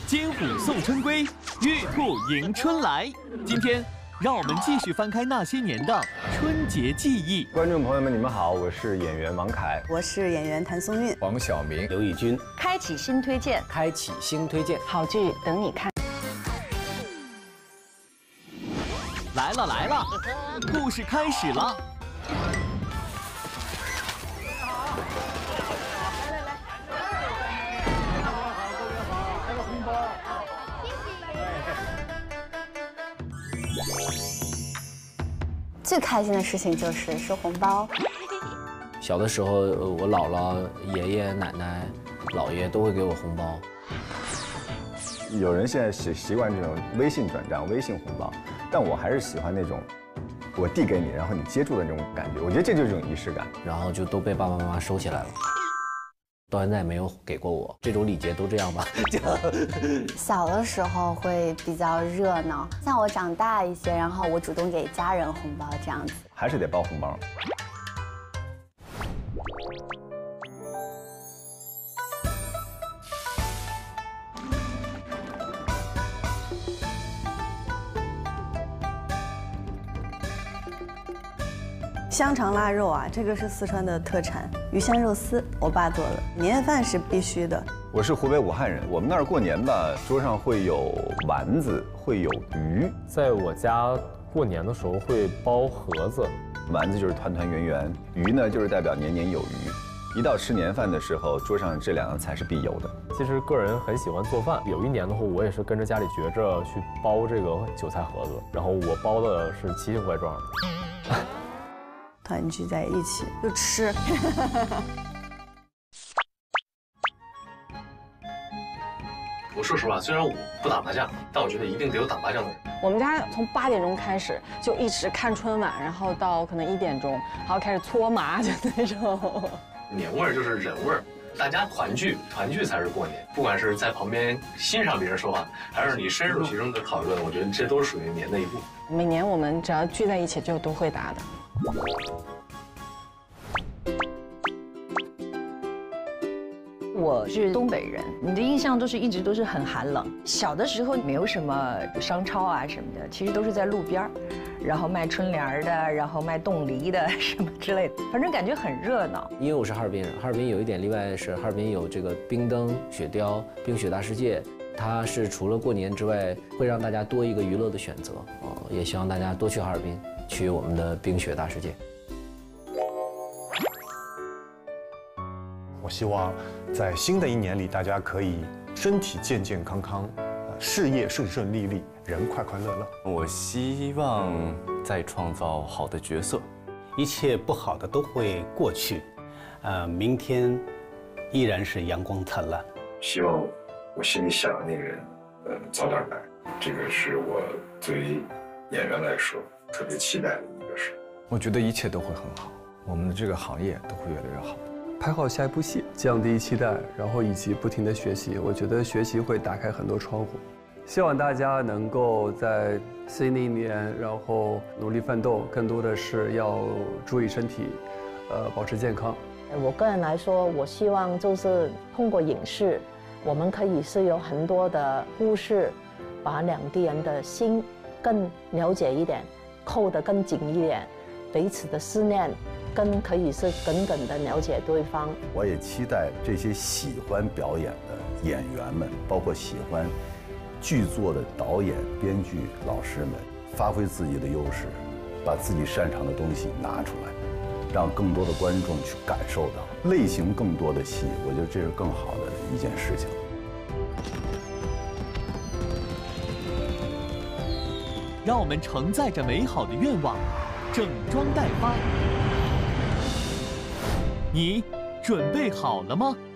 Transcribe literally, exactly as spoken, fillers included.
金虎送春归，玉兔迎春来。今天，让我们继续翻开那些年的春节记忆。 观众朋友们，你们好，我是演员王凯， 我是演员谭松韵、 黄晓明、 刘奕君。 开启新推荐， 开启新推荐， 好剧等你看。 来了来了，故事开始了。 最开心的事情就是收红包。 小的时候，我姥姥、爷爷、奶奶、姥爷都会给我红包。 有人现在习习惯这种微信转账、微信红包，但我还是喜欢那种我递给你，然后你接住的那种感觉。我觉得这就是一种仪式感。 然后就都被爸爸妈妈收起来了。 到现在没有给过我，这种礼节都这样吧。 小的时候会比较热闹，像我长大一些，然后我主动给家人红包这样子， 还是得包红包。 香肠腊肉啊，这个是四川的特产，鱼香肉丝，我爸做的。年夜饭是必须的。 我是湖北武汉人，我们那儿过年吧，桌上会有丸子，会有鱼。 在我家过年的时候会包盒子， 丸子就是团团圆圆，鱼呢就是代表年年有余。一到吃年饭的时候，桌上这两样菜是必有的。 其实个人很喜欢做饭，有一年的话，我也是跟着家里学着去包这个韭菜盒子，然后我包的是奇形怪状的。 团聚在一起就吃。 我说实话，虽然我不打麻将，但我觉得一定得有打麻将的人。 我们家从八点钟开始就一直看春晚，然后到可能一点钟，然后开始搓麻，就那种。 年味儿就是人味儿，大家团聚，团聚才是过年。不管是在旁边欣赏别人说话，还是你深入其中的讨论，我觉得这都是属于年的一部分。 每年我们只要聚在一起，就都会打的。 我是东北人，你的印象都是一直都是很寒冷。小的时候没有什么商超啊什么的，其实都是在路边儿，然后卖春联的，然后卖冻梨的什么之类的，反正感觉很热闹。 因为我是哈尔滨人，哈尔滨有一点例外是，哈尔滨有这个冰灯、雪雕、冰雪大世界，它是除了过年之外，会让大家多一个娱乐的选择啊、呃，也希望大家多去哈尔滨，去我们的冰雪大世界。 我希望在新的一年里，大家可以身体健健康康，事业顺顺利利，人快快乐乐。 我希望再创造好的角色， 一切不好的都会过去，呃，明天依然是阳光灿烂。 希望我心里想的那个人，呃，早点来，这个是我作为演员来说特别期待的一个事。 我觉得一切都会很好，我们的这个行业都会越来越好。 拍好下一部戏，降低期待，然后以及不停的学习，我觉得学习会打开很多窗户。希望大家能够在新的一年，然后努力奋斗，更多的是要注意身体，呃，保持健康。 我个人来说，我希望就是通过影视，我们可以是有很多的故事，把两地人的心更了解一点，扣得更紧一点，彼此的思念。 更可以是耿耿的了解对方。 我也期待这些喜欢表演的演员们，包括喜欢剧作的导演、编剧、老师们，发挥自己的优势，把自己擅长的东西拿出来，让更多的观众去感受到，类型更多的戏，我觉得这是更好的一件事情。 让我们承载着美好的愿望，整装待发。 你准备好了吗？